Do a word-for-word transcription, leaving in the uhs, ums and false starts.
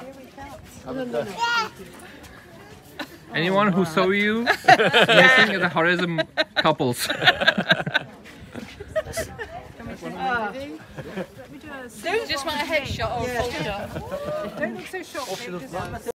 Anyone who saw you missing is the Khorezm couples. Don't just want a headshot or a full shot. Don't look so shocked.